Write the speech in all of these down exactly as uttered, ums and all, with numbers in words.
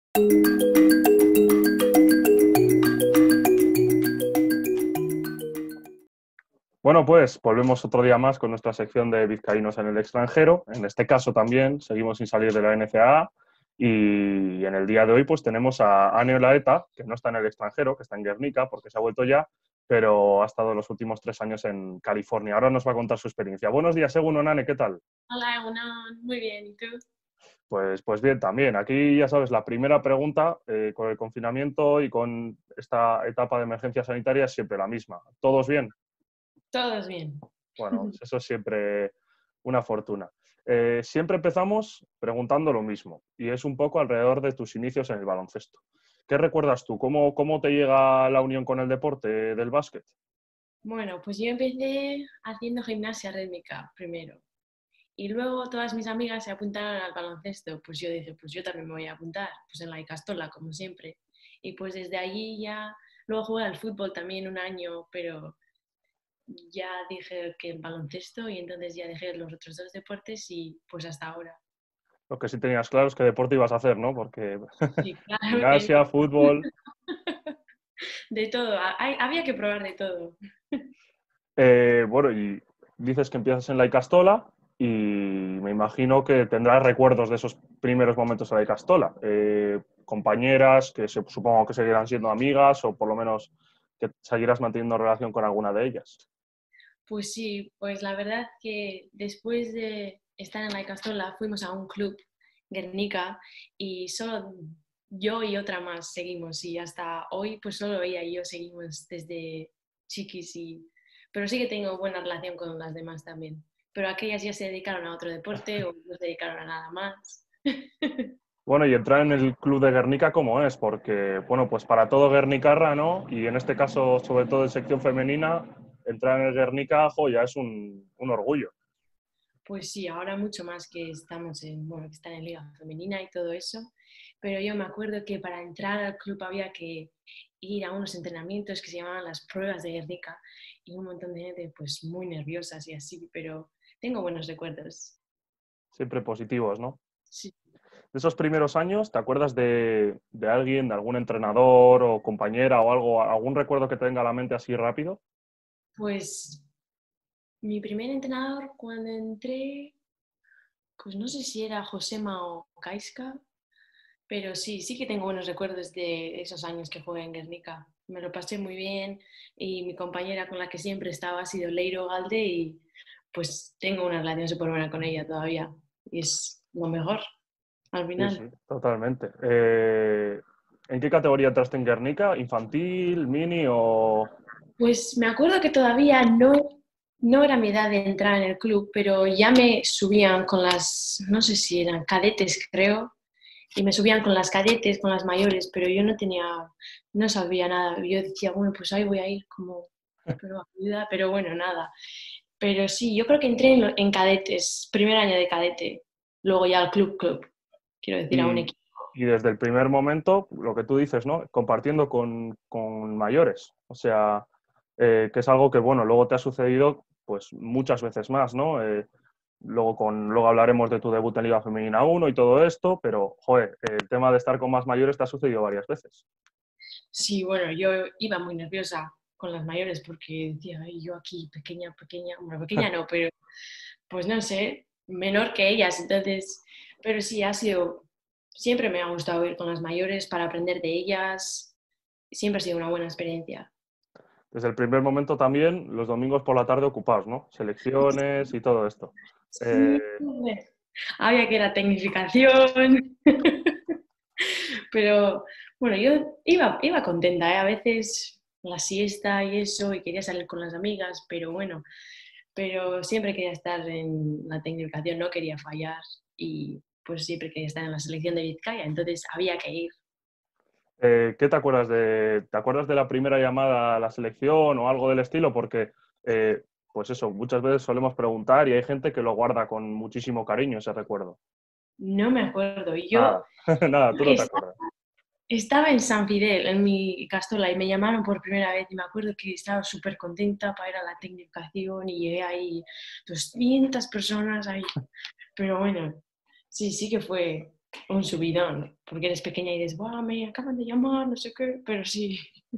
Bueno, pues volvemos otro día más con nuestra sección de vizcaínos en el extranjero. En este caso también seguimos sin salir de la N C A A y en el día de hoy pues tenemos a Ane Olaeta, que no está en el extranjero, que está en Guernica porque se ha vuelto ya, pero ha estado los últimos tres años en California. Ahora nos va a contar su experiencia. Buenos días, Egunon, Ane, ¿qué tal? Hola, Egunon. Muy bien, ¿y tú? Pues, pues bien, también. Aquí ya sabes, la primera pregunta eh, con el confinamiento y con esta etapa de emergencia sanitaria es siempre la misma. ¿Todos bien? Todos bien. Bueno, eso es siempre una fortuna. Eh, siempre empezamos preguntando lo mismo y es un poco alrededor de tus inicios en el baloncesto. ¿Qué recuerdas tú? ¿Cómo, cómo te llega la unión con el deporte del básquet? Bueno, pues yo empecé haciendo gimnasia rítmica primero y luego todas mis amigas se apuntaron al baloncesto. Pues yo dije, pues yo también me voy a apuntar, pues en la Icastola, como siempre. Y pues desde allí ya, luego jugué al fútbol también un año, pero ya dije que el baloncesto y entonces ya dejé los otros dos deportes y pues hasta ahora. Lo que sí tenías claro es qué deporte ibas a hacer, ¿no? Porque Sí, claro que gimnasia, fútbol. de todo, hay- había que probar de todo. Eh, bueno, y dices que empiezas en la Icastola y me imagino que tendrás recuerdos de esos primeros momentos en la Icastola. Eh, compañeras que se, supongo que seguirán siendo amigas o por lo menos que seguirás manteniendo relación con alguna de ellas. Pues sí, pues la verdad que después de estar en la Icastola fuimos a un club, Guernica, y solo yo y otra más seguimos y hasta hoy pues solo ella y yo seguimos desde chiquis y... Pero sí que tengo buena relación con las demás también. Pero aquellas ya se dedicaron a otro deporte o no se dedicaron a nada más. Bueno, y entrar en el club de Guernica, ¿cómo es? Porque, bueno, pues para todo Guernicarra, ¿no? Y en este caso, sobre todo en sección femenina, entrar en el Guernica, jo, ya es un, un orgullo. Pues sí, ahora mucho más que estamos en, bueno, que están en Liga Femenina y todo eso, pero yo me acuerdo que para entrar al club había que ir a unos entrenamientos que se llamaban las pruebas de Guernica y un montón de gente pues muy nerviosas y así, pero tengo buenos recuerdos. Siempre positivos, ¿no? Sí. De esos primeros años, ¿te acuerdas de, de alguien, de algún entrenador o compañera o algo, algún recuerdo que te venga a la mente así rápido? Pues mi primer entrenador cuando entré, pues no sé si era Josema o Kaiska, pero sí, sí que tengo buenos recuerdos de esos años que jugué en Guernica. Me lo pasé muy bien y mi compañera con la que siempre estaba ha sido Leiro Galde y pues tengo una relación súper buena con ella todavía. Y es lo mejor al Sí, final. sí, totalmente. Eh, ¿en qué categoría entraste en Guernica? ¿Infantil, mini o...? Pues me acuerdo que todavía no, no era mi edad de entrar en el club, pero ya me subían con las, no sé si eran cadetes, creo, y me subían con las cadetes, con las mayores, pero yo no tenía, no sabía nada. Yo decía, bueno, pues ahí voy a ir como, pero ayuda, pero bueno, nada. Pero sí, yo creo que entré en, en cadetes, primer año de cadete, luego ya al club club, quiero decir, a un Y, equipo. y desde el primer momento, lo que tú dices, ¿no? Compartiendo con, con mayores. O sea, eh, que es algo que, bueno, luego te ha sucedido pues muchas veces más, ¿no? Eh, luego, con, luego hablaremos de tu debut en Liga Femenina uno y todo esto, pero, joder, el tema de estar con más mayores te ha sucedido varias veces. Sí, bueno, yo iba muy nerviosa con las mayores porque decía, ay, yo aquí pequeña, pequeña, bueno, pequeña no, pero pues no sé, menor que ellas, entonces, pero sí, ha sido, siempre me ha gustado ir con las mayores para aprender de ellas, siempre ha sido una buena experiencia. Desde el primer momento también, los domingos por la tarde ocupados, ¿no? Selecciones y todo esto. Eh, Sí, bueno, había que ir a tecnificación, pero bueno, yo iba, iba contenta, ¿eh? A veces la siesta y eso, y quería salir con las amigas, pero bueno, pero siempre quería estar en la tecnificación, no quería fallar y pues siempre quería estar en la selección de Vizcaya, entonces había que ir. Eh, ¿qué te acuerdas de, te acuerdas de la primera llamada a la selección o algo del estilo? Porque, eh, pues eso, muchas veces solemos preguntar y hay gente que lo guarda con muchísimo cariño ese recuerdo. No me acuerdo, yo Nada, nada, tú no te acuerdas. estaba en San Fidel, en mi castola, y me llamaron por primera vez y me acuerdo que estaba súper contenta para ir a la tecnificación y llegué ahí doscientas personas ahí, pero bueno, sí, sí que fue, un subidón, porque eres pequeña y dices, ¡guau! Me acaban de llamar, no sé qué, pero sí.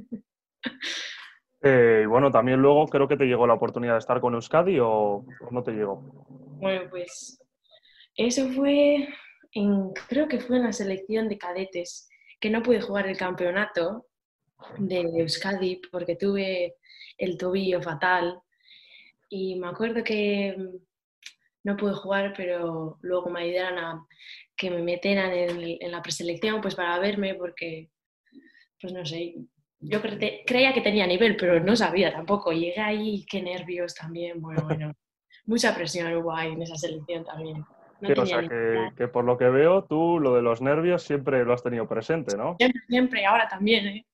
Eh, y bueno, también luego creo que te llegó la oportunidad de estar con Euskadi o, o no te llegó. Bueno, pues eso fue, en, creo que fue en la selección de cadetes, que no pude jugar el campeonato de Euskadi porque tuve el tobillo fatal y me acuerdo que mm, no pude jugar, pero luego me ayudaron a que me metieran en, en la preselección pues para verme porque, pues no sé, yo cre creía que tenía nivel, pero no sabía tampoco. Llegué ahí, qué nervios también, bueno, bueno, mucha presión hubo ahí en esa selección también. Sí, No o tenía sea ni que, idea. que por lo que veo, tú lo de los nervios siempre lo has tenido presente, ¿no? Siempre, siempre, ahora también, ¿eh?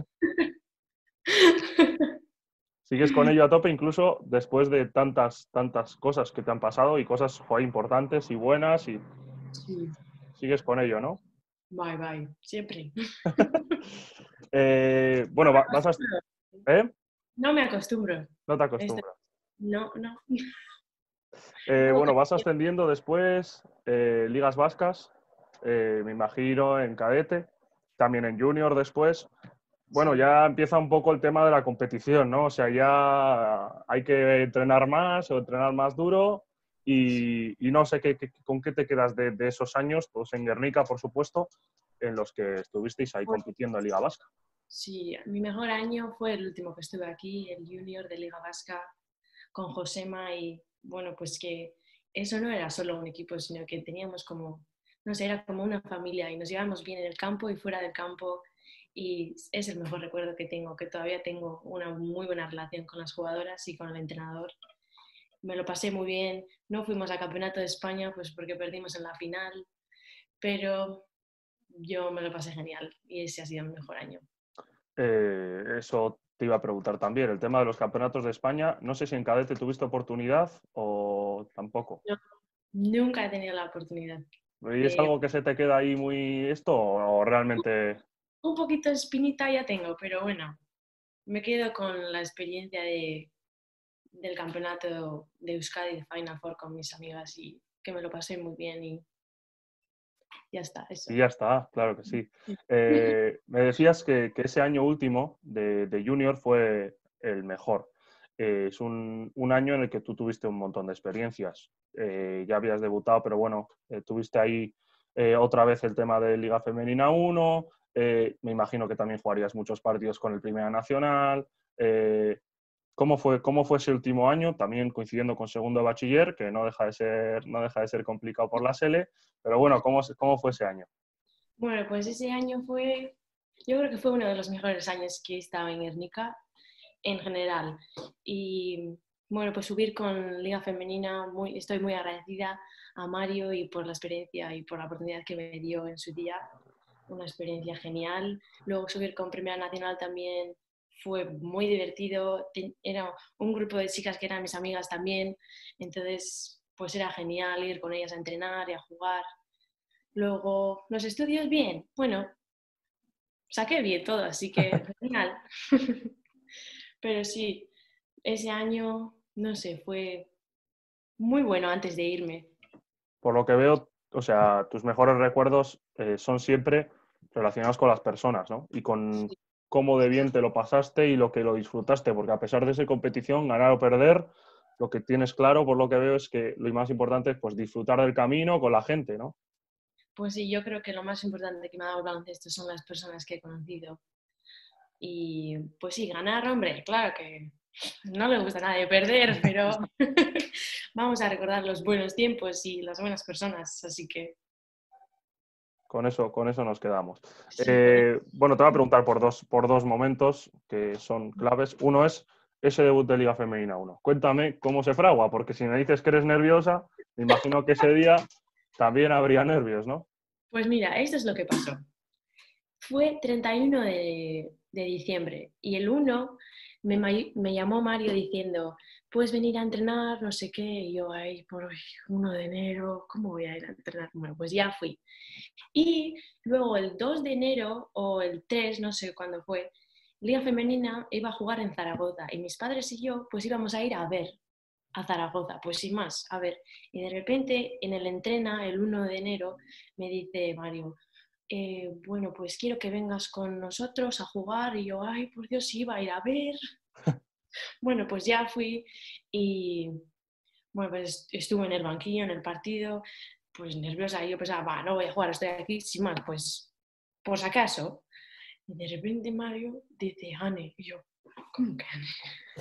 Sigues con ello a tope, incluso después de tantas, tantas cosas que te han pasado y cosas joder, importantes y buenas, y Sí, sigues con ello, ¿no? bye, bye, siempre. Eh, No bueno, me va- vas a... acostumbro, ¿Eh? no me acostumbro. No te Esto, acostumbras. no, no. Eh, Luego bueno, vas crecí. ascendiendo después, eh, ligas vascas, eh, me imagino en cadete, también en junior después. Bueno, Sí. ya empieza un poco el tema de la competición, ¿no? O sea, ya hay que entrenar más o entrenar más duro y, y no sé qué, qué- con qué te quedas de, de esos años, pues en Guernica, por supuesto, en los que estuvisteis ahí Bueno, compitiendo en Liga Vasca. sí, mi mejor año fue el último que estuve aquí, el junior de Liga Vasca, con Josema y bueno, pues que eso no era solo un equipo, sino que teníamos como, no sé, era como una familia y nos llevábamos bien en el campo y fuera del campo y es el mejor recuerdo que tengo, que todavía tengo una muy buena relación con las jugadoras y con el entrenador. Me lo pasé muy bien, no fuimos al Campeonato de España pues porque perdimos en la final, pero yo me lo pasé genial y ese ha sido mi mejor año. Eh, eso te iba a preguntar también, el tema de los campeonatos de España, no sé si en cadete tuviste oportunidad o tampoco. No, nunca he tenido la oportunidad ¿Y es de... algo que se te queda ahí muy esto o realmente... Un poquito de espinita ya tengo, pero bueno, me quedo con la experiencia de, del campeonato de Euskadi de Final Four con mis amigas y que me lo pasé muy bien y ya está, Y eso. ya está, claro que sí. Eh, me decías que, que ese año último de, de Junior fue el mejor. Eh, es un, un año en el que tú tuviste un montón de experiencias. Eh, ya habías debutado, pero bueno, eh, tuviste ahí eh, otra vez el tema de Liga Femenina uno. Eh, me imagino que también jugarías muchos partidos con el Primera Nacional. Eh, ¿Cómo fue, cómo fue ese último año? También coincidiendo con segundo de bachiller, que no deja de ser, no deja de ser complicado por la S L. Pero bueno, ¿cómo, cómo fue ese año? Bueno, pues ese año fue, yo creo que fue uno de los mejores años que he estado en Guernica en general. Y bueno, pues subir con Liga Femenina, muy, estoy muy agradecida a Mario y por la experiencia y por la oportunidad que me dio en su día. Una experiencia genial. Luego subir con Primera Nacional también fue muy divertido. Era un grupo de chicas que eran mis amigas también, entonces pues era genial ir con ellas a entrenar y a jugar. Luego, los estudios bien, bueno, saqué bien todo, así que genial. Pero sí, ese año, no sé, fue muy bueno antes de irme. Por lo que veo, o sea, tus mejores recuerdos eh, son siempre relacionados con las personas, ¿no? Y con cómo de bien te lo pasaste y lo que lo disfrutaste, porque a pesar de esa competición, ganar o perder, lo que tienes claro, por lo que veo, es que lo más importante es pues disfrutar del camino con la gente, ¿no? Pues sí, yo creo que lo más importante que me ha dado el baloncesto son las personas que he conocido. Y pues sí, ganar, hombre, claro que no le gusta a nadie perder, pero vamos a recordar los buenos tiempos y las buenas personas, así que Con eso, con eso nos quedamos. sí, con Eh, bueno, te voy a preguntar por dos, por dos momentos que son claves. Uno es ese debut de Liga Femenina uno. Cuéntame cómo se fragua, porque si me dices que eres nerviosa, me imagino que ese día también habría nervios, ¿no? Pues mira, esto es lo que pasó. Fue treinta y uno de, de diciembre y el uno me, me, llamó Mario diciendo, puedes venir a entrenar, no sé qué, y yo, ay, por uno de enero, ¿cómo voy a ir a entrenar? Bueno, pues ya fui. Y luego el dos de enero o el tres, no sé cuándo fue, Liga Femenina iba a jugar en Zaragoza y mis padres y yo pues íbamos a ir a ver a Zaragoza, pues sin más, a ver, y de repente en el entrena, el uno de enero, me dice Mario, eh, bueno, pues quiero que vengas con nosotros a jugar, y yo, ay, por Dios, iba a ir a ver. Bueno, pues ya fui y, bueno, pues estuve en el banquillo, en el partido, pues nerviosa, y yo pensaba, va, no voy a jugar, estoy aquí, sin más, pues por si acaso. Y de repente Mario dice, Ane, y yo, ¿cómo que Ane?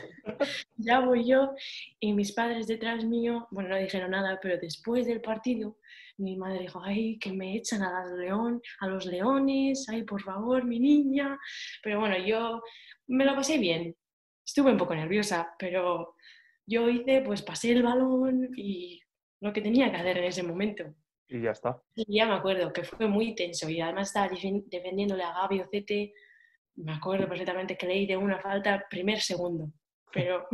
Ya voy yo y mis padres detrás mío, bueno, no dijeron nada, pero después del partido mi madre dijo, ay, que me echan a, las león, a los leones, ay, por favor, mi niña. Pero bueno, yo me lo pasé bien, estuve un poco nerviosa, pero yo hice, pues pasé el balón y lo que tenía que hacer en ese momento. Y ya está. Y ya me acuerdo que fue muy tenso y además estaba defendiéndole a Gabi Ocete. Me acuerdo perfectamente que leí de una falta primer segundo, pero,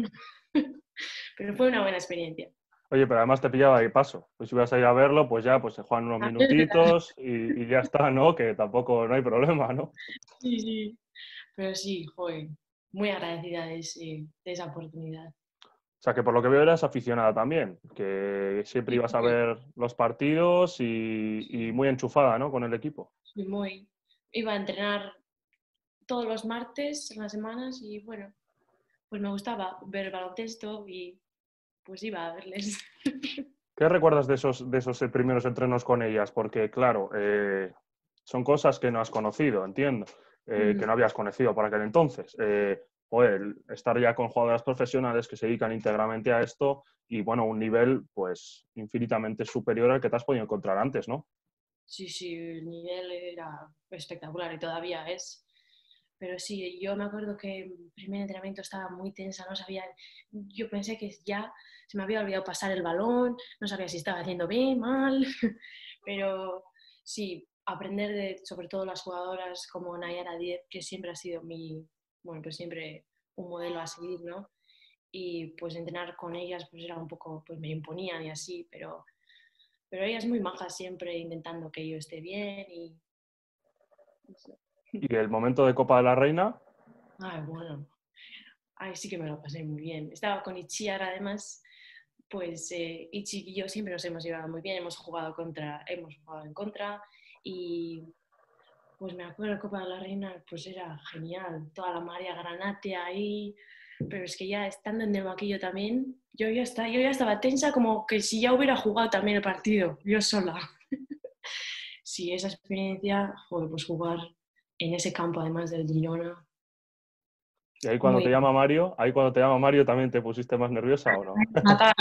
pero fue una buena experiencia. Oye, pero además te pillaba de paso. Pues si ibas a ir a verlo, pues ya pues se juegan unos Ah, es verdad. minutitos y, y ya está, ¿no? Que tampoco no hay problema, ¿no? Sí, sí. Pero sí, joder, muy agradecida de, ese, de esa oportunidad. O sea, que por lo que veo eras aficionada también, que siempre Sí, ibas a muy, ver los partidos y, y sí, muy enchufada, ¿no? Con el equipo. sí, muy. Iba a entrenar todos los martes en las semanas y bueno, pues me gustaba ver el baloncesto y pues iba a verles. ¿Qué recuerdas de esos, de esos eh, primeros entrenos con ellas? Porque, claro, eh, son cosas que no has conocido, entiendo, eh, que Mm, no habías conocido por aquel entonces. Eh, joder, el estar ya con jugadoras profesionales que se dedican íntegramente a esto y, bueno, un nivel, pues, infinitamente superior al que te has podido encontrar antes, ¿no? sí, sí, el nivel era espectacular y todavía es. Pero sí, yo me acuerdo que el primer entrenamiento estaba muy tensa, no sabía, yo pensé que ya se me había olvidado pasar el balón, no sabía si estaba haciendo bien, mal, pero sí, aprender de sobre todo las jugadoras como Nayara Diez, que siempre ha sido mi, bueno, pues siempre un modelo a seguir, ¿no? Y pues entrenar con ellas pues era un poco, pues me imponían y así, pero, pero ellas muy majas siempre intentando que yo esté bien y no sé. Y el momento de Copa de la Reina, Ay, bueno, ay, sí que me lo pasé muy bien. Estaba con Itziar además, pues eh, Ichi y yo siempre nos hemos llevado muy bien, hemos jugado contra, hemos jugado en contra y pues me acuerdo de Copa de la Reina, pues era genial, toda la María Granate ahí, pero es que ya estando en el banquillo también, yo ya, está, yo ya estaba tensa como que si ya hubiera jugado también el partido, yo sola. Sí, esa experiencia, joder, pues jugar en ese campo además del Girona, y ahí cuando te muy llama Mario, ahí cuando te llama Mario también te pusiste más nerviosa o no. fatal.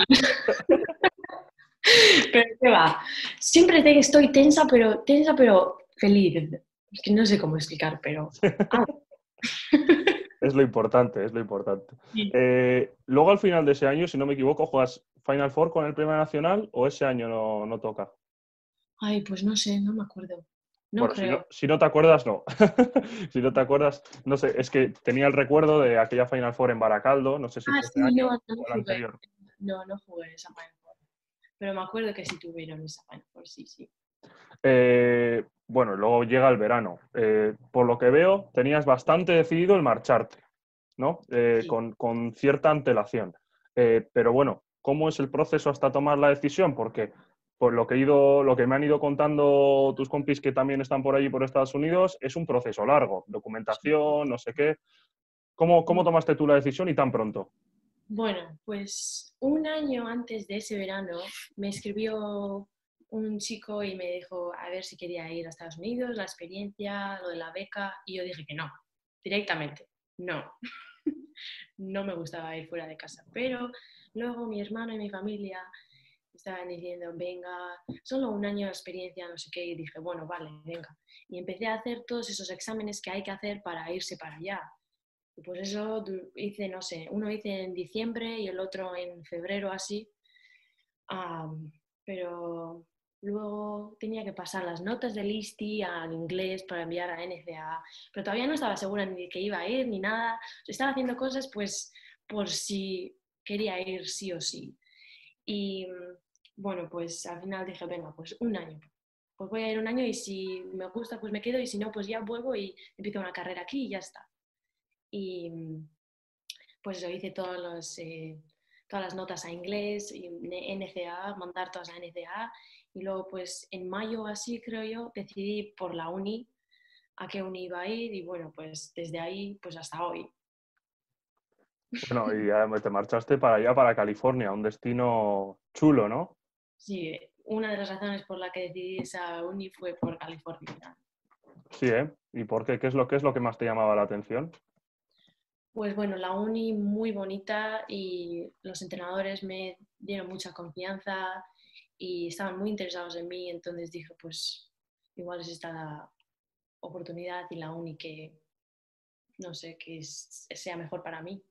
Pero qué va. Siempre te- estoy tensa, pero tensa, pero feliz. Es que no sé cómo explicar, pero. Ah, Es lo importante, es lo importante. sí. Eh, luego al final de ese año, si no me equivoco, juegas Final Four con el Primera Nacional o ese año no, no toca. Ay, pues no sé, no me acuerdo. No Bueno, si no, creo. si no te acuerdas, no. Si no te acuerdas, no sé, es que tenía el recuerdo de aquella Final Four en Baracaldo, no sé si Ah, fue ese sí, año no, no o el jugué. anterior. No, no jugué esa Final Four. Pero me acuerdo que sí tuvieron esa Final Four, sí, sí. Eh, bueno, luego llega el verano. Eh, por lo que veo, tenías bastante decidido el marcharte, ¿no? Eh, Sí. con, con cierta antelación. Eh, pero bueno, ¿cómo es el proceso hasta tomar la decisión? Porque por lo que, he ido, lo que me han ido contando tus compis que también están por allí, por Estados Unidos, es un proceso largo, documentación, no sé qué. ¿Cómo, cómo tomaste tú la decisión y tan pronto? Bueno, pues un año antes de ese verano me escribió un chico y me dijo a ver si quería ir a Estados Unidos, la experiencia, lo de la beca, y yo dije que no, directamente, no. No me gustaba ir fuera de casa, pero luego mi hermano y mi familia estaban diciendo, venga, solo un año de experiencia, no sé qué, y dije, bueno, vale, venga. Y empecé a hacer todos esos exámenes que hay que hacer para irse para allá. Y pues eso hice, no sé, uno hice en diciembre y el otro en febrero así. Um, pero luego tenía que pasar las notas del ISTI al inglés para enviar a N C A A, pero todavía no estaba segura ni de que iba a ir ni nada. Estaba haciendo cosas pues por si quería ir sí o sí. Y bueno, pues al final dije, venga, pues un año. Pues voy a ir un año y si me gusta pues me quedo y si no pues ya vuelvo y empiezo una carrera aquí y ya está. Y pues eso, hice todos los, eh, todas las notas a inglés, y N C A, mandar todas a N C A. Y luego pues en mayo así creo yo decidí por la uni a qué uni iba a ir y bueno pues desde ahí pues hasta hoy. Bueno, y además te marchaste para allá, para California, un destino chulo, ¿no? Sí, una de las razones por la que decidí esa uni fue por California. Sí, ¿eh? ¿Y por qué? ¿Qué es lo, qué es lo que más te llamaba la atención? Pues bueno, la uni muy bonita y los entrenadores me dieron mucha confianza y estaban muy interesados en mí, entonces dije, pues igual es esta la oportunidad y la uni que, no sé, que es- sea mejor para mí.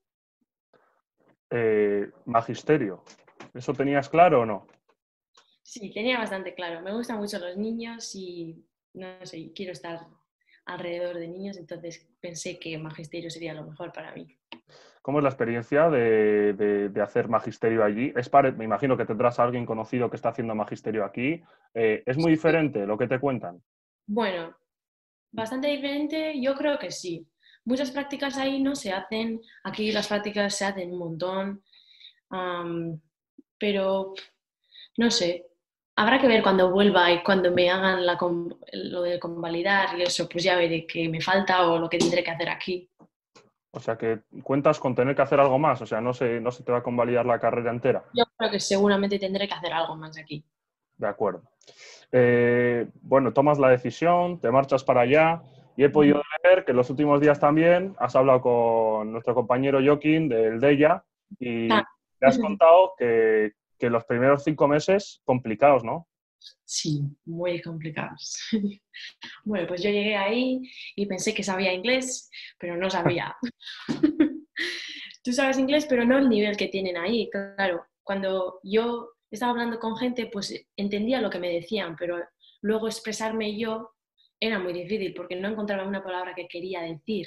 Eh, magisterio. ¿Eso tenías claro o no? Sí, tenía bastante claro, me gustan mucho los niños y, no sé, quiero estar alrededor de niños, entonces pensé que magisterio sería lo mejor para mí. ¿Cómo es la experiencia de, de- de hacer magisterio allí? Es pare- me imagino que tendrás a alguien conocido que está haciendo magisterio aquí. Eh, ¿es muy Sí. diferente lo que te cuentan? Bueno, bastante diferente, yo creo que sí. Muchas prácticas ahí no se hacen, aquí las prácticas se hacen un montón, am, pero no sé, habrá que ver cuando vuelva y cuando me hagan la con- lo de convalidar y eso, pues ya veré qué me falta o lo que tendré que hacer aquí. O sea, que cuentas con tener que hacer algo más. O sea, no se, no se te va a convalidar la carrera entera. Yo creo que seguramente tendré que hacer algo más aquí. De acuerdo. Eh, bueno, tomas la decisión, te marchas para allá y he Ujú. podido ver que en los últimos días también has hablado con nuestro compañero Joaquín del DEIA y Ah, le has contado que, que los primeros cinco meses complicados, ¿no? sí, muy complicados. Bueno, pues yo llegué ahí y pensé que sabía inglés, pero no sabía. Tú sabes inglés, pero no el nivel que tienen ahí. Claro, cuando yo estaba hablando con gente, pues entendía lo que me decían, pero luego expresarme yo era muy difícil porque no encontraba una palabra que quería decir.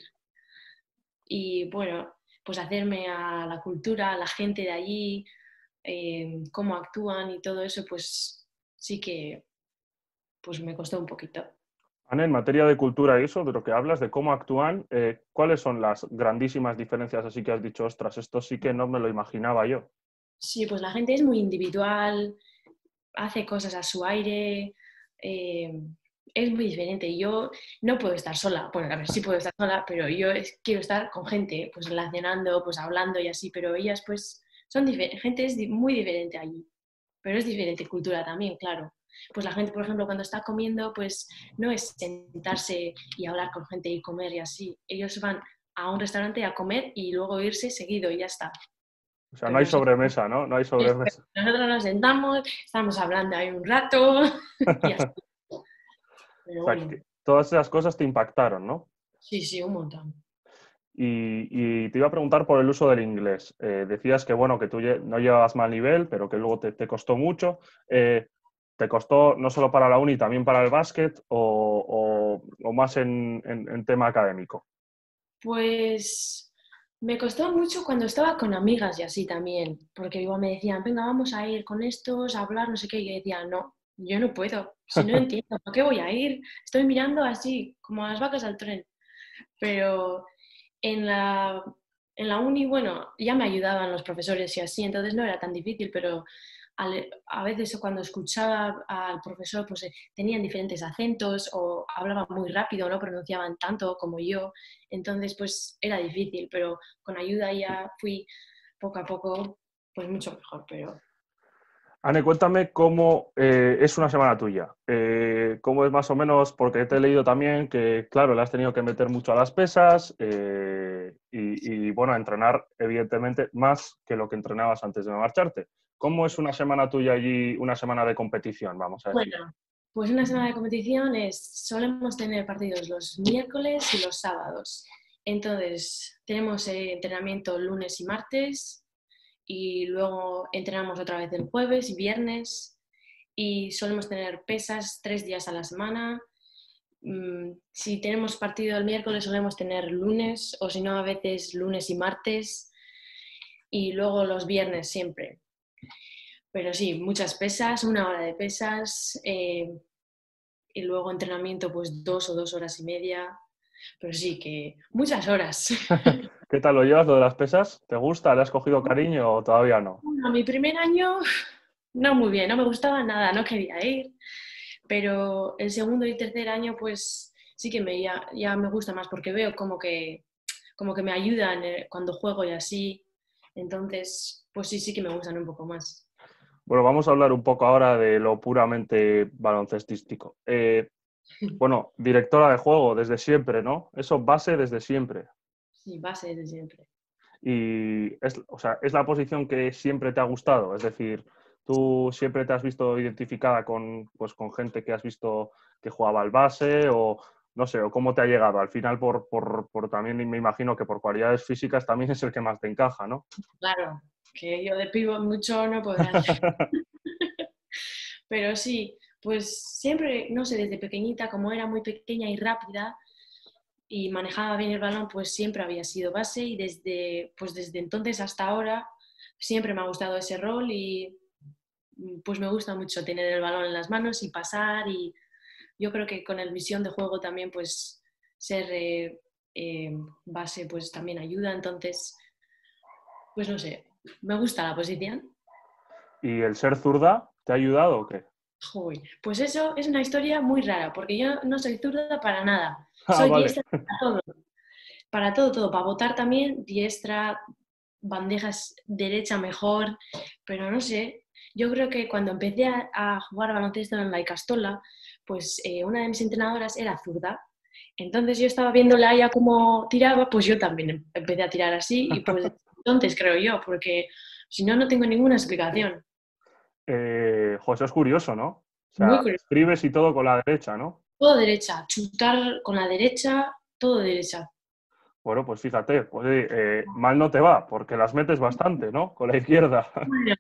Y bueno, pues hacerme a la cultura, a la gente de allí, eh, cómo actúan y todo eso, pues sí que pues me costó un poquito. Ana, en materia de cultura y eso, de lo que hablas, de cómo actúan, eh, ¿cuáles son las grandísimas diferencias así que has dicho, ostras, esto sí que no me lo imaginaba yo? Sí, pues la gente es muy individual, hace cosas a su aire, eh, es muy diferente. Yo no puedo estar sola, bueno, a ver, sí puedo estar sola, pero yo es- quiero estar con gente, pues relacionando, pues hablando y así, pero ellas pues son diferentes, gente es di- muy diferente allí, pero es diferente cultura también, claro. Pues la gente, por ejemplo, cuando está comiendo, pues no es sentarse y hablar con gente y comer y así. Ellos van a un restaurante a comer y luego irse seguido y ya está. O sea, no Pero hay nosotros sobremesa, ¿no? No hay sobremesa. nosotros nos sentamos, estamos hablando ahí un rato y así. O Pero sea, bueno, que todas esas cosas te impactaron, ¿no? sí, sí, un montón. Y, y te iba a preguntar por el uso del inglés. Eh, decías que, bueno, que tú lle- no llevabas mal nivel, pero que luego te, te costó mucho. Eh, ¿te costó no solo para la uni, también para el básquet o, o- o más en, en- en tema académico? Pues me costó mucho cuando estaba con amigas y así también, porque igual me decían, venga, vamos a ir con estos a hablar, no sé qué, y yo decía, no, yo no puedo, si no entiendo, ¿por qué voy a ir? Estoy mirando así, como a las vacas al tren. Pero en la, en la uni, bueno, ya me ayudaban los profesores y así, entonces no era tan difícil, pero al- a veces cuando escuchaba al profesor, pues eh, tenían diferentes acentos o hablaban muy rápido, no pronunciaban tanto como yo, entonces pues era difícil, pero con ayuda ya fui poco a poco, pues mucho mejor, pero Ane, cuéntame cómo eh, es una semana tuya. Eh, cómo es más o menos, porque te he leído también que, claro, le has tenido que meter mucho a las pesas eh, y, y, bueno, a entrenar, evidentemente, más que lo que entrenabas antes de marcharte. ¿Cómo es una semana tuya allí, una semana de competición, vamos a decir? bueno, pues una semana de competición es, solemos tener partidos los miércoles y los sábados. Entonces, tenemos eh, entrenamiento lunes y martes y luego entrenamos otra vez el jueves y viernes y solemos tener pesas tres días a la semana. Mm, Si tenemos partido el miércoles solemos tener lunes o si no a veces lunes y martes y luego los viernes siempre. Pero sí, muchas pesas, una hora de pesas, eh, y luego entrenamiento pues dos o dos horas y media. pero sí que muchas horas. ¿Qué tal lo llevas, lo de las pesas? ¿Te gusta? ¿Le has cogido cariño o todavía no? Bueno, mi primer año no muy bien, no me gustaba nada, no quería ir, pero el segundo y tercer año pues sí que me, ya, ya me gusta más porque veo como que, como que me ayudan eh, cuando juego y así, entonces pues sí, sí que me gustan un poco más. Bueno, vamos a hablar un poco ahora de lo puramente baloncestístico. Eh, bueno, directora de juego desde siempre, ¿no? Eso base desde siempre. Sí, base desde siempre. Y es, o sea, es la posición que siempre te ha gustado. Es decir, tú siempre te has visto identificada con, pues, con gente que has visto que jugaba al base o no sé, o cómo te ha llegado. Al final, por, por, por también me imagino que por cualidades físicas también es el que más te encaja, ¿no? Claro, que yo de pívot mucho no podré hacer. Pero sí, pues siempre, no sé, desde pequeñita, como era muy pequeña y rápida y manejaba bien el balón, pues siempre había sido base y desde, pues desde entonces hasta ahora siempre me ha gustado ese rol y pues me gusta mucho tener el balón en las manos y pasar y yo creo que con el visión de juego también pues ser eh, eh, base pues también ayuda, entonces pues no sé, me gusta la posición. ¿Y el ser zurda te ha ayudado o qué? Joder, pues eso es una historia muy rara, porque yo no soy zurda para nada. Ah, Soy vale. diestra para todo, para todo, todo. Para votar también, diestra, bandejas derecha mejor, pero no sé. Yo creo que cuando empecé a, a jugar baloncesto en la Icastola, pues eh, una de mis entrenadoras era zurda. Entonces yo estaba viéndola a ella cómo tiraba, pues yo también em- empecé a tirar así y pues entonces creo yo, porque si no, no tengo ninguna explicación. Eh, jo, eso es curioso, ¿no? O Muy sea, curioso. escribes y todo con la derecha, ¿no? Todo derecha, chutar con la derecha, todo derecha. Bueno, pues fíjate, pues, eh, mal no te va, porque las metes bastante, ¿no? Con la izquierda. Bueno,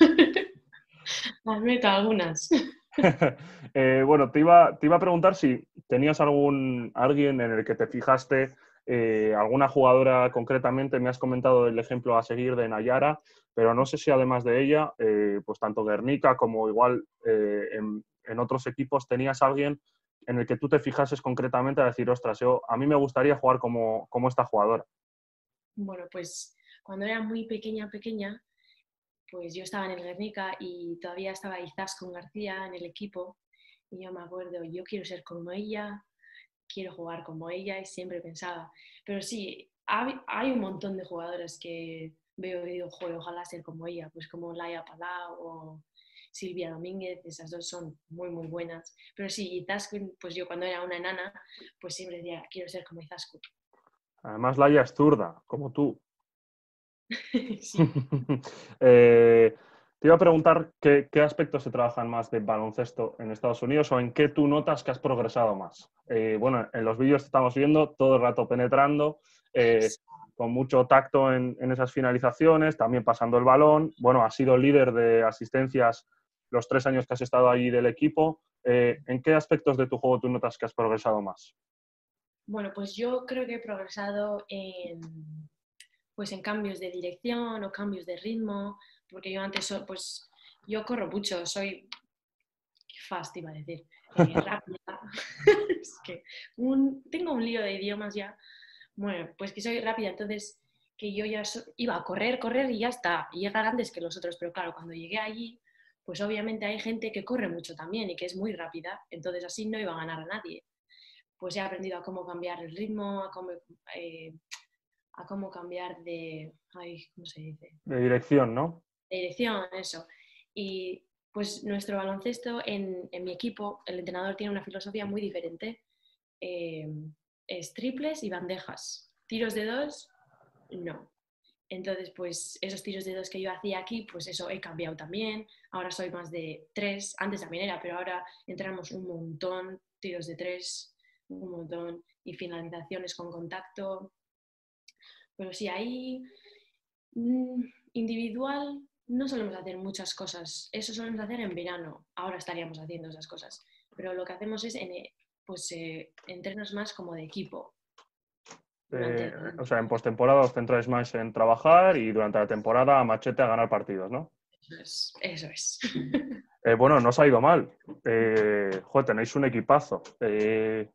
las meto algunas. Eh, bueno, te iba, te iba a preguntar si tenías algún alguien en el que te fijaste, eh, alguna jugadora concretamente. Me has comentado el ejemplo a seguir de Nayara, pero no sé si además de ella, eh, pues tanto Guernica como igual eh, en, en otros equipos tenías alguien en el que tú te fijases concretamente a decir, ostras, yo, a mí me gustaría jugar como, como esta jugadora. Bueno, pues cuando era muy pequeña, pequeña, pues yo estaba en el Guernica y todavía estaba Izaskun García en el equipo y yo me acuerdo, yo quiero ser como ella, quiero jugar como ella y siempre pensaba, pero sí, hay, hay un montón de jugadoras que veo y digo, joder, ojalá ser como ella, pues como Laia Palau o Silvia Domínguez, esas dos son muy, muy buenas. Pero sí, Izaskun, pues yo cuando era una enana, pues siempre decía, quiero ser como Izaskun. Además, Laia es zurda, como tú. Sí. Eh, te iba a preguntar qué, qué aspectos se trabajan más de baloncesto en Estados Unidos o en qué tú notas que has progresado más. Eh, bueno, en los vídeos que estamos viendo, todo el rato penetrando, eh, con mucho tacto en, en esas finalizaciones, también pasando el balón. Bueno, has sido líder de asistencias los tres años que has estado allí del equipo. Eh, ¿en qué aspectos de tu juego tú notas que has progresado más? Bueno, pues yo creo que he progresado en, pues en cambios de dirección o cambios de ritmo, porque yo antes, so- pues yo corro mucho, soy, qué fast iba a decir, eh, rápida. Es que un- tengo un lío de idiomas ya. Bueno, pues que soy rápida, entonces que yo ya so- iba a correr, correr y ya está, y llegar antes que los otros, pero claro, cuando llegué allí, pues obviamente hay gente que corre mucho también y que es muy rápida, entonces así no iba a ganar a nadie. Pues he aprendido a cómo cambiar el ritmo, a cómo, eh, a cómo cambiar de, ay, ¿cómo se dice? De dirección, ¿no? De dirección, eso. Y pues nuestro baloncesto en, en mi equipo, el entrenador tiene una filosofía muy diferente. Eh, es triples y bandejas. Tiros de dos, no. Entonces, pues esos tiros de dos que yo hacía aquí, pues eso he cambiado también. Ahora soy más de tres. Antes también era, pero ahora entramos un montón, tiros de tres, un montón, y finalizaciones con contacto. Pero sí, ahí mm, individual no solemos hacer muchas cosas. Eso solemos hacer en verano. Ahora estaríamos haciendo esas cosas. Pero lo que hacemos es en, eh, pues, eh, entrenos más como de equipo durante Eh, el o año. sea, en postemporada os centráis más en trabajar y durante la temporada a machete a ganar partidos, ¿no? Eso es. Eso es. Eh, bueno, no os ha ido mal. Eh, joder, tenéis un equipazo. Eh,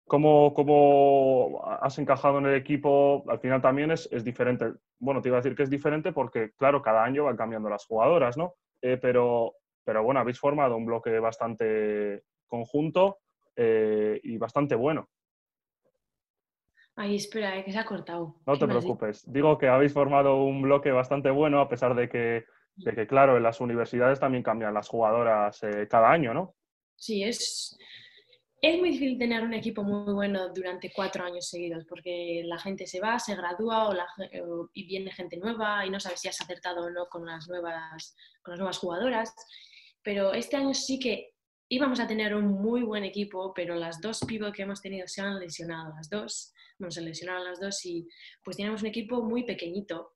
¿Cómo, cómo has encajado en el equipo? Al final también es, es diferente. Bueno, te iba a decir que es diferente porque, claro, cada año van cambiando las jugadoras, ¿no? Eh, pero, pero bueno, habéis formado un bloque bastante conjunto eh, y bastante bueno. Ay, espera, eh, que se ha cortado. No ¿Qué te me has dicho? preocupes. Digo que habéis formado un bloque bastante bueno, a pesar de que, de que claro, en las universidades también cambian las jugadoras eh, cada año, ¿no? Sí, es, es muy difícil tener un equipo muy bueno durante cuatro años seguidos, porque la gente se va, se gradúa o la, o, y viene gente nueva y no sabes si has acertado o no con las nuevas, con las nuevas jugadoras. Pero este año sí que íbamos a tener un muy buen equipo, pero las dos pivot que hemos tenido se han lesionado las dos. Bueno, se lesionaron las dos y pues teníamos un equipo muy pequeñito.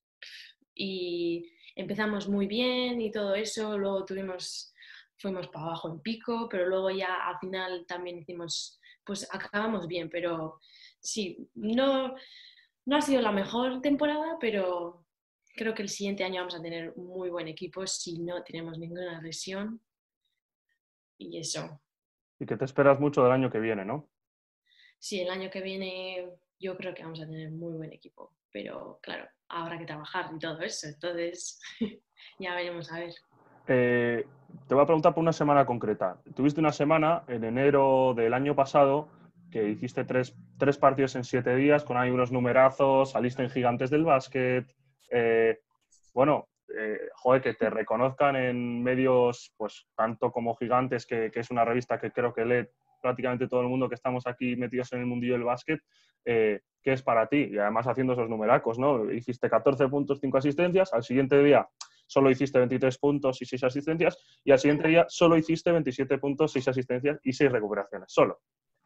Y empezamos muy bien y todo eso, luego tuvimos, fuimos para abajo en pico, pero luego ya al final también hicimos, pues acabamos bien, pero sí, no, no ha sido la mejor temporada, pero creo que el siguiente año vamos a tener un muy buen equipo si no tenemos ninguna lesión y eso. Y que te esperas mucho del año que viene, ¿no? Sí, el año que viene yo creo que vamos a tener muy buen equipo, pero claro, habrá que trabajar y todo eso, entonces ya veremos a ver. Eh, te voy a preguntar por una semana concreta. Tuviste una semana en enero del año pasado que hiciste tres, tres partidos en siete días con ahí unos numerazos, saliste en Gigantes del Básquet. Eh, bueno, eh, joder, que te reconozcan en medios, pues tanto como Gigantes, que, que es una revista que creo que lee prácticamente todo el mundo que estamos aquí metidos en el mundillo del básquet, eh, ¿qué es para ti? Y además haciendo esos numeracos, ¿no? Hiciste catorce puntos, cinco asistencias, al siguiente día solo hiciste veintitrés puntos y seis asistencias, y al siguiente día solo hiciste veintisiete puntos, seis asistencias y seis recuperaciones, solo.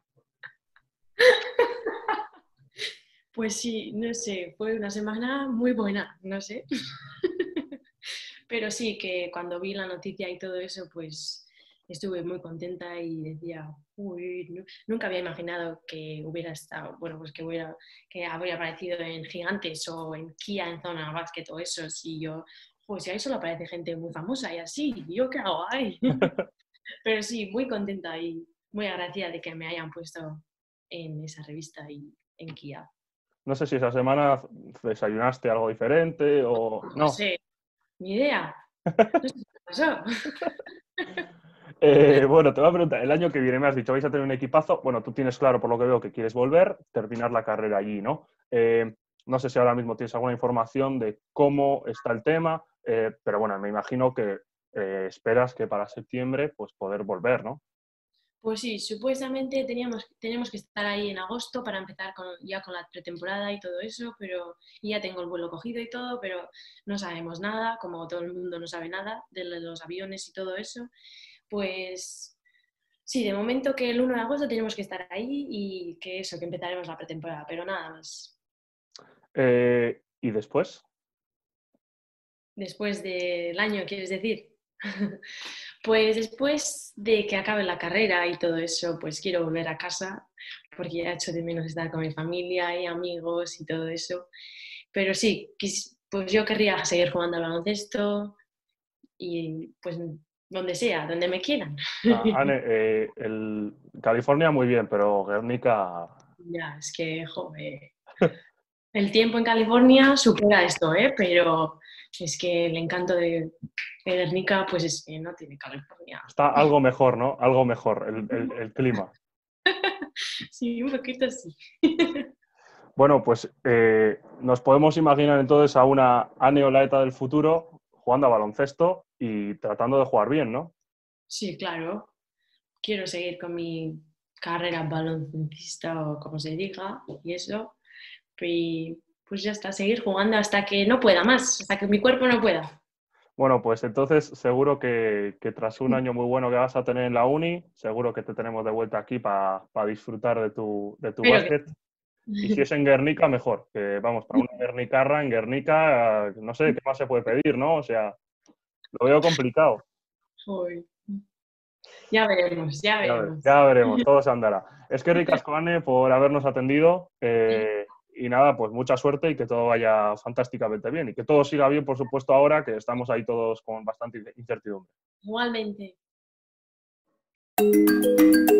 Pues sí, no sé, fue una semana muy buena, no sé. Pero sí, que cuando vi la noticia y todo eso, pues estuve muy contenta y decía, uy, no, nunca había imaginado que hubiera estado, bueno, pues que hubiera, que habría aparecido en Gigantes o en Kia, en Zona Basket o eso. Si yo, pues si ahí solo aparece gente muy famosa y así, ¿y yo qué hago ahí? Pero sí, muy contenta y muy agradecida de que me hayan puesto en esa revista y en Kia. No sé si esa semana desayunaste algo diferente o No no. sé, ni idea. No sé qué pasó. Eh, bueno, te voy a preguntar, el año que viene me has dicho, vais a tener un equipazo. Bueno, tú tienes claro, por lo que veo, que quieres volver, terminar la carrera allí, ¿no? Eh, no sé si ahora mismo tienes alguna información de cómo está el tema, eh, pero bueno, me imagino que eh, esperas que para septiembre pues poder volver, ¿no? Pues sí, supuestamente teníamos, tenemos que estar ahí en agosto para empezar con, ya con la pretemporada y todo eso, pero y ya tengo el vuelo cogido y todo, pero no sabemos nada, como todo el mundo no sabe nada de los aviones y todo eso. Pues sí, de momento que el uno de agosto tenemos que estar ahí y que eso, que empezaremos la pretemporada, pero nada más. Eh, ¿y después? Después del año, ¿quieres decir? Pues después de que acabe la carrera y todo eso, pues quiero volver a casa porque ya he hecho de menos estar con mi familia y amigos y todo eso. Pero sí, pues yo querría seguir jugando al baloncesto y pues donde sea, donde me quieran. Ah, Anne, eh, el California muy bien, pero Guernica. Ya, es que, joder, el tiempo en California supera esto, ¿eh? Pero es que el encanto de, de Guernica, pues es que no tiene California. Está algo mejor, ¿no? Algo mejor el, el, el clima. Sí, un poquito sí. Bueno, pues eh, nos podemos imaginar entonces a una Anne Olaeta del futuro jugando a baloncesto y tratando de jugar bien, ¿no? Sí, claro. Quiero seguir con mi carrera baloncestista o como se diga y eso. Y pues ya está, seguir jugando hasta que no pueda más, hasta que mi cuerpo no pueda. Bueno, pues entonces seguro que, que tras un año muy bueno que vas a tener en la uni, seguro que te tenemos de vuelta aquí para pa disfrutar de tu, de tu Pero que... básquet. Y si es en Guernica, mejor. Que vamos, para una Guernicarra en Guernica, no sé qué más se puede pedir, ¿no? O sea, lo veo complicado. Joder. Ya veremos, ya Ya, ve- veremos. ya veremos, todo se andará. Es que ricasco, Anne, por habernos atendido. eh, y nada, pues mucha suerte y que todo vaya fantásticamente bien. Y que todo siga bien, por supuesto, ahora que estamos ahí todos con bastante incertidumbre. Igualmente.